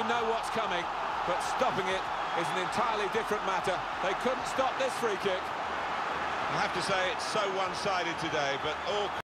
you know what's coming, but stopping it is an entirely different matter. They couldn't stop this free kick. I have to say it's so one-sided today, but all